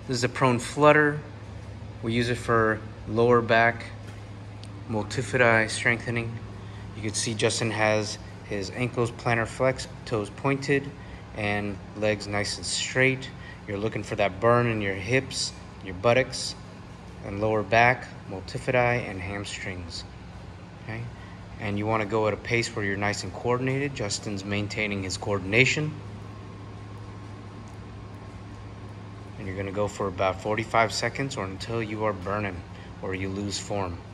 This is a prone flutter. We use it for lower back multifidi strengthening. You can see Justin has his ankles plantar flex, toes pointed, and legs nice and straight. You're looking for that burn in your hips, your buttocks, and lower back, multifidi, and hamstrings. Okay? And you want to go at a pace where you're nice and coordinated. Justin's maintaining his coordination. And you're going to go for about 45 seconds or until you are burning or you lose form.